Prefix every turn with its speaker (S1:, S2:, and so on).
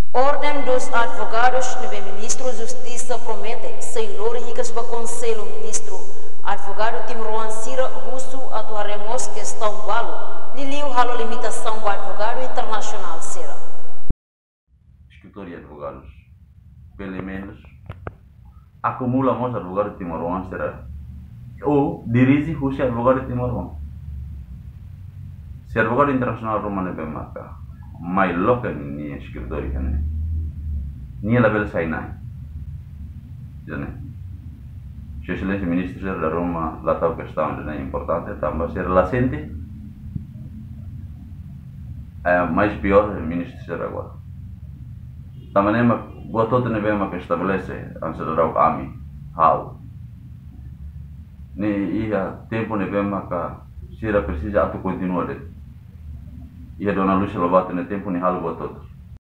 S1: Ordem dos Advogados do Ministro da Justiça promete Senhor Ricas para Conselho Ministro. Advogado Timroan Sira Russo atuaremos questão valo. Liliu halo limitação do advogado internacional Sira.
S2: Escritório de advogados, pelo menos, acumulamos advogado Timroan Sira ou dirige Russo advogado Timroan. Se advogado internacional romano bem marca, mais local ni escritório né, ni label sainai, né? Se excelência ministro da Roma lá tal questão é importante, também ser recente, mais pior ministro da agora. Também é uma boa nem bem uma que estabelece antes da AMI, how, nem ia tempo nem bem uma que se era precisa atu continuar. Ia dona Lúcia Lobato no tempo nem halo boa todos.